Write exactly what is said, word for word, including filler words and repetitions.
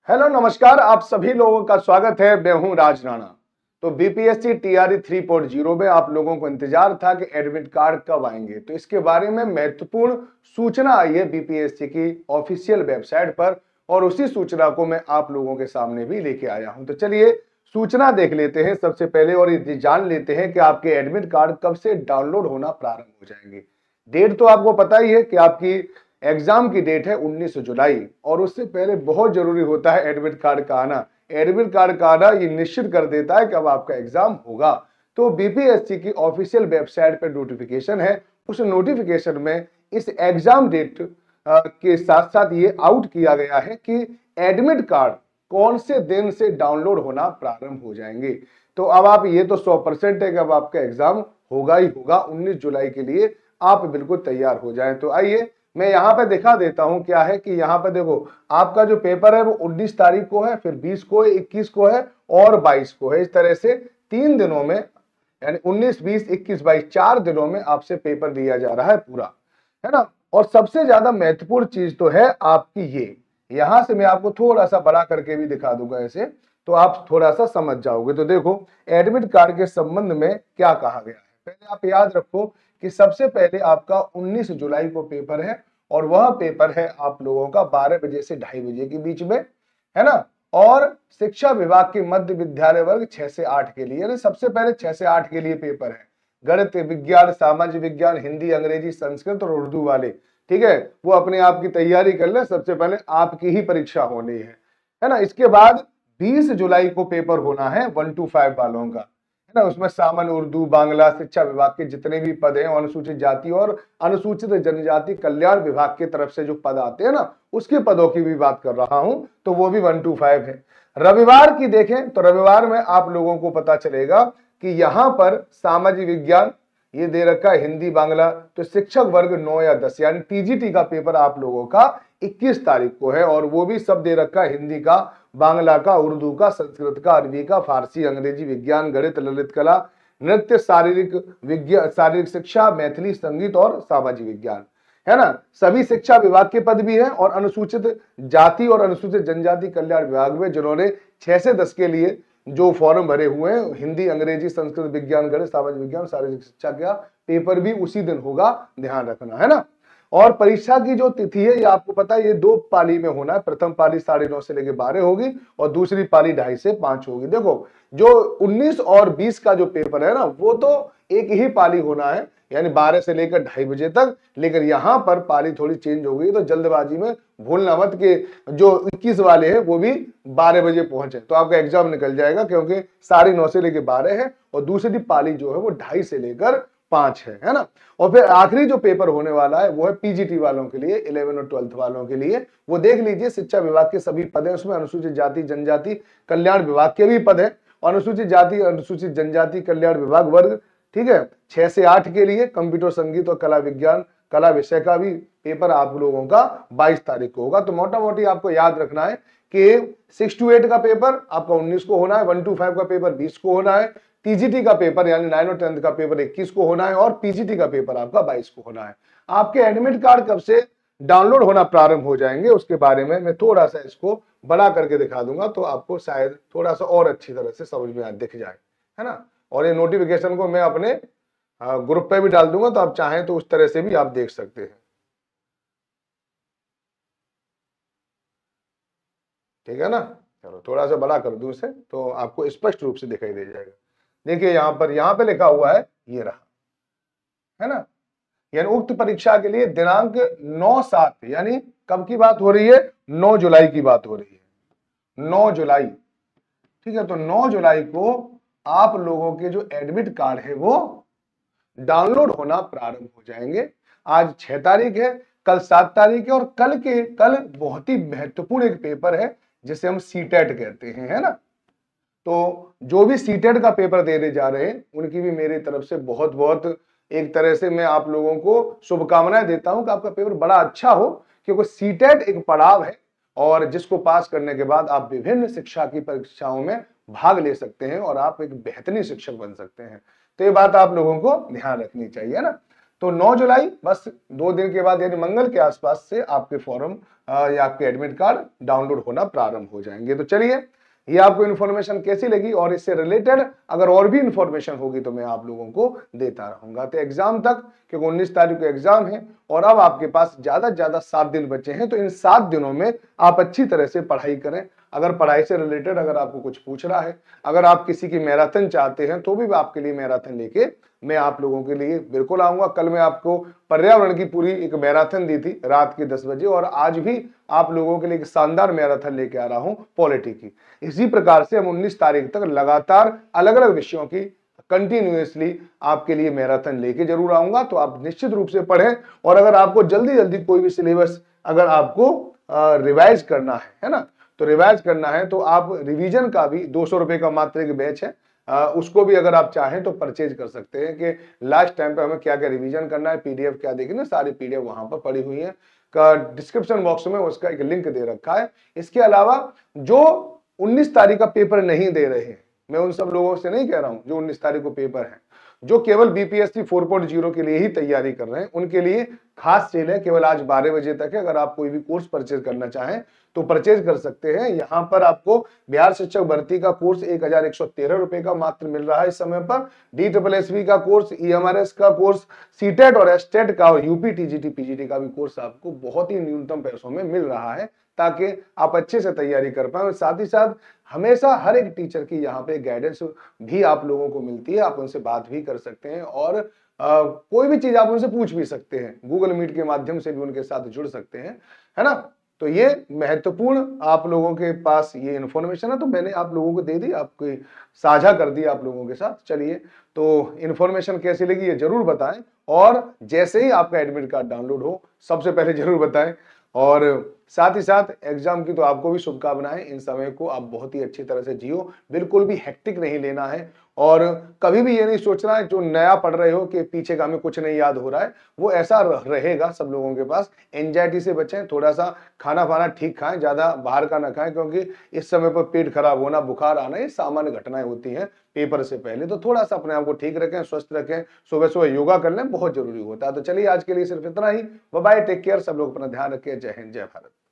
Hello नमस्कार, आप सभी लोगों का स्वागत है। मैं हूं राज राणा। तो BPSC TRE three point zero में आप लोगों को इंतजार था कि एडमिट कार्ड कब आएंगे, तो इसके बारे में महत्वपूर्ण सूचना आई है बीपीएससी की ऑफिशियल वेबसाइट पर और उसी सूचना को मैं आप लोगों के सामने भी लेके आया हूं। तो चलिए सूचना देख लेते हैं सबसे पहले और ये जान लेते हैं कि आपके एडमिट कार्ड कब से डाउनलोड होना प्रारंभ हो जाएंगे। डेट तो आपको पता ही है कि आपकी एग्जाम की डेट है उन्नीस जुलाई और उससे पहले बहुत जरूरी होता है एडमिट कार्ड का आना। एडमिट कार्ड का आना ये निश्चित कर देता है कि अब आपका एग्जाम होगा। तो बीपीएससी की ऑफिशियल वेबसाइट पर नोटिफिकेशन है, उस नोटिफिकेशन में इस एग्जाम डेट के साथ साथ ये आउट किया गया है कि एडमिट कार्ड कौन से दिन से डाउनलोड होना प्रारंभ हो जाएंगे। तो अब आप ये तो सौ परसेंट है कि अब आपका एग्जाम होगा ही होगा। उन्नीस जुलाई के लिए आप बिल्कुल तैयार हो जाएं। तो आइए मैं यहाँ पे दिखा देता हूँ क्या है कि यहाँ पे देखो आपका जो पेपर है वो उन्नीस तारीख को है, फिर बीस को है, इक्कीस को है और बाईस को है। इस तरह से तीन दिनों में यानी उन्नीस, बीस, इक्कीस, बाईस चार दिनों में आपसे पेपर दिया जा रहा है पूरा, है ना। और सबसे ज्यादा महत्वपूर्ण चीज तो है आपकी ये, यहां से मैं आपको थोड़ा सा बड़ा करके भी दिखा दूंगा ऐसे, तो आप थोड़ा सा समझ जाओगे। तो देखो एडमिट कार्ड के संबंध में क्या कहा गया है। पहले आप याद रखो कि सबसे पहले आपका उन्नीस जुलाई को पेपर है और वह पेपर है आप लोगों का बारह बजे से ढाई बजे के बीच में, है ना। और शिक्षा विभाग के मध्य विद्यालय वर्ग छह से आठ के लिए, यानी सबसे पहले छह से आठ के लिए पेपर है। गणित, विज्ञान, सामाजिक विज्ञान, हिंदी, अंग्रेजी, संस्कृत और उर्दू वाले, ठीक है, वो अपने आप की तैयारी कर ले। सबसे पहले आपकी ही परीक्षा होनी है, है ना। इसके बाद बीस जुलाई को पेपर होना है वन टू फाइव वालों का, ना। उसमें सामान्य, उर्दू, बांग्ला, शिक्षा विभाग के जितने भी पद हैं, अनुसूचित जाति और अनुसूचित जनजाति कल्याण विभाग की तरफ से जो पद आते हैं ना, उसके पदों की भी बात कर रहा हूं। तो वो भी वन टू फाइव है। रविवार की देखें तो रविवार में आप लोगों को पता चलेगा कि यहां पर सामाजिक विज्ञान ये दे रखा है, हिंदी, बांग्ला। तो शिक्षक वर्ग नौ या दस यानी टीजीटी का पेपर आप लोगों का इक्कीस तारीख को है और वो भी सब दे रखा है, हिंदी का, बांग्ला का, उर्दू का, संस्कृत का, अरबी का, फारसी, अंग्रेजी, विज्ञान, गणित, ललित कला, नृत्य, शारीरिक विज्ञान, शारीरिक शिक्षा, मैथिली, संगीत और सामाजिक विज्ञान, है ना। सभी शिक्षा विभाग के पद भी हैं और अनुसूचित जाति और अनुसूचित जनजाति कल्याण विभाग में जिन्होंने छह से दस के लिए जो फॉर्म भरे हुए हैं, हिंदी, अंग्रेजी, संस्कृत, विज्ञान, गणित, सामाजिक विज्ञान, शारीरिक शिक्षा का पेपर भी उसी दिन होगा, ध्यान रखना, है ना। और परीक्षा की जो तिथि है ये आपको पता है, ये दो पाली में होना है। प्रथम पाली साढ़े नौ से लेकर बारह होगी और दूसरी पाली ढाई से पांच होगी। देखो जो उन्नीस और बीस का जो पेपर है ना, वो तो एक ही पाली होना है, यानी बारह से लेकर ढाई बजे तक। लेकिन यहाँ पर पाली थोड़ी चेंज हो गई, तो जल्दबाजी में भूलना मत कि जो इक्कीस वाले हैं वो भी बारह बजे पहुंचे, तो आपका एग्जाम निकल जाएगा, क्योंकि साढ़े नौ से लेकर बारह है और दूसरी पाली जो है वो ढाई से लेकर पांच है, है ना। और फिर आखिरी जो पेपर होने वाला है वो है पीजीटी वालों के लिए, इलेवन और ट्वेल्थ वालों के लिए। वो देख लीजिए, शिक्षा विभाग के सभी पद हैं, उसमें अनुसूचित जाति जनजाति कल्याण विभाग के भी पद है। अनुसूचित जाति अनुसूचित जनजाति कल्याण विभाग वर्ग, ठीक है, छह से आठ के लिए। कंप्यूटर, संगीत और कला विज्ञान कला विषय का भी पेपर आप लोगों का बाईस तारीख को होगा। तो मोटा मोटी आपको याद रखना है कि सिक्स टू एट का पेपर आपका उन्नीस को होना है, वन टू फाइव का पेपर बीस को होना है, टीजीटी का पेपर यानी नाइन और टेंथ का पेपर इक्कीस को होना है और पीजीटी का पेपर आपका बाईस को होना है। आपके एडमिट कार्ड कब से डाउनलोड होना प्रारंभ हो जाएंगे उसके बारे में मैं थोड़ा सा इसको बड़ा करके दिखा दूंगा, तो आपको शायद थोड़ा सा और अच्छी तरह से समझ में दिख जाए, है ना। और ये नोटिफिकेशन को मैं अपने ग्रुप पे भी डाल दूंगा, तो आप चाहें तो उस तरह से भी आप देख सकते हैं, ठीक है ना। चलो थोड़ा सा बड़ा कर दूं इसे तो आपको स्पष्ट रूप से दिखाई दे जाएगा। देखिए यहाँ पर यहाँ पे लिखा हुआ है, ये रहा, है ना। यानी उक्त परीक्षा के लिए दिनांक नौ सात, यानी कब की बात हो रही है, नौ जुलाई की बात हो रही है, नौ जुलाई, ठीक है। तो नौ जुलाई को आप लोगों के जो एडमिट कार्ड है वो डाउनलोड होना प्रारंभ हो जाएंगे। आज छह तारीख है, कल सात तारीख है और कल के कल बहुत ही महत्वपूर्ण एक पेपर है जिसे हम सीटेट कहते हैं, है ना। तो जो भी सीटेट का पेपर देने जा रहे हैं उनकी भी मेरी तरफ से बहुत बहुत एक तरह से मैं आप लोगों को शुभकामनाएं देता हूं कि आपका पेपर बड़ा अच्छा हो, क्योंकि सीटेट एक पड़ाव है और जिसको पास करने के बाद आप विभिन्न शिक्षा की परीक्षाओं में भाग ले सकते हैं और आप एक बेहतरीन शिक्षक बन सकते हैं। तो ये बात आप लोगों को ध्यान रखनी चाहिए ना। तो नौ जुलाई बस दो दिन के बाद यानी मंगल के आसपास से आपके फॉर्म या आपके एडमिट कार्ड डाउनलोड होना प्रारंभ हो जाएंगे। तो चलिए, ये आपको इन्फॉर्मेशन कैसी लगी और इससे रिलेटेड अगर और भी इन्फॉर्मेशन होगी तो मैं आप लोगों को देता रहूंगा। तो एग्जाम तक, क्योंकि उन्नीस तारीख को एग्जाम है और अब आपके पास ज्यादा से ज्यादा सात दिन बचे हैं, तो इन सात दिनों में आप अच्छी तरह से पढ़ाई करें। अगर पढ़ाई से रिलेटेड अगर आपको कुछ पूछ रहा है, अगर आप किसी की मैराथन चाहते हैं तो भी आपके लिए मैराथन लेके मैं आप लोगों के लिए बिल्कुल आऊंगा। कल मैं आपको पर्यावरण की पूरी एक मैराथन दी थी रात के दस बजे और आज भी आप लोगों के लिए एक शानदार मैराथन लेके आ रहा हूं पॉलिटी की। इसी प्रकार से हम उन्नीस तारीख तक लगातार अलग अलग विषयों की कंटिन्यूअसली आपके लिए मैराथन लेके जरूर आऊंगा। तो आप निश्चित रूप से पढ़ें और अगर आपको जल्दी जल्दी कोई भी सिलेबस अगर आपको रिवाइज करना है है ना, तो रिवाइज करना है तो आप रिवीजन का भी दो सौ रुपए का मात्र एक बैच है, आ, उसको भी अगर आप चाहें तो परचेज कर सकते हैं कि लास्ट टाइम पे हमें क्या क्या रिवीजन करना है, पीडीएफ क्या देखी ना, सारी पीडीएफ वहां पर पड़ी हुई है। का डिस्क्रिप्शन बॉक्स में उसका एक लिंक दे रखा है। इसके अलावा जो उन्नीस तारीख का पेपर नहीं दे रहे हैं, मैं उन सब लोगों से नहीं कह रहा हूं जो उन्नीस तारीख को पेपर है, जो केवल बीपीएससी फोर पॉइंट ज़ीरो के लिए ही तैयारी कर रहे हैं, उनके लिए खास सेल है। केवल आज बारह बजे तक है। अगर आप कोई भी कोर्स परचेज करना चाहें तो परचेज कर सकते हैं। यहाँ पर आपको बिहार शिक्षक भर्ती का कोर्स एक हजार एक सौ तेरह रुपए का मात्र मिल रहा है इस समय पर। डी डबल एस बी का कोर्स, ईएमआरएस का कोर्स, सीटेट और एस्टेट का और यूपी टीजीटी पीजीटी का भी कोर्स आपको बहुत ही न्यूनतम पैसों में मिल रहा है, ताकि आप अच्छे से तैयारी कर पाए। साथ ही साथ हमेशा हर एक टीचर की यहाँ पे गाइडेंस भी आप लोगों को मिलती है। आप उनसे बात भी कर सकते हैं और आ, कोई भी चीज आप उनसे पूछ भी सकते हैं। गूगल मीट के माध्यम से भी उनके साथ जुड़ सकते हैं, है ना। तो ये महत्वपूर्ण आप लोगों के पास ये इन्फॉर्मेशन है, तो मैंने आप लोगों को दे दी, आपको साझा कर दी आप लोगों के साथ। चलिए, तो इन्फॉर्मेशन कैसी लगी ये जरूर बताएं और जैसे ही आपका एडमिट कार्ड डाउनलोड हो सबसे पहले जरूर बताएं। और साथ ही साथ एग्जाम की तो आपको भी शुभकामनाएं। इन समय को आप बहुत ही अच्छी तरह से जियो, बिल्कुल भी हेक्टिक नहीं लेना है और कभी भी ये नहीं सोचना है जो नया पढ़ रहे हो कि पीछे का हमें कुछ नहीं याद हो रहा है, वो ऐसा रहेगा सब लोगों के पास। एंजाइटी से बचें, थोड़ा सा खाना फाना ठीक खाएं, ज्यादा बाहर का ना खाएं, क्योंकि इस समय पर पेट खराब होना, बुखार आना, ये सामान्य घटनाएं होती हैं पेपर से पहले। तो थोड़ा सा अपने आप को ठीक रखें, स्वस्थ रखें, सुबह सुबह योगा कर लें, बहुत जरूरी होता है। तो चलिए, आज के लिए सिर्फ इतना ही। बाय बाय, टेक केयर, सब लोग अपना ध्यान रखें। जय हिंद, जय भारत।